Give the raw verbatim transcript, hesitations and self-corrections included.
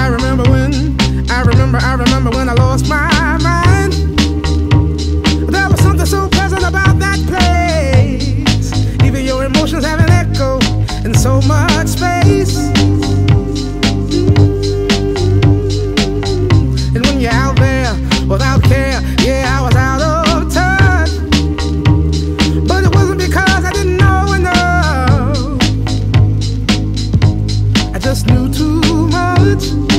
I remember when, I remember, I remember when I lost my mind. There was something so pleasant about that place. Even your emotions have an echo in so much space. And when you're out there without care, yeah, I was out of touch. But it wasn't because I didn't know enough. I just knew too much.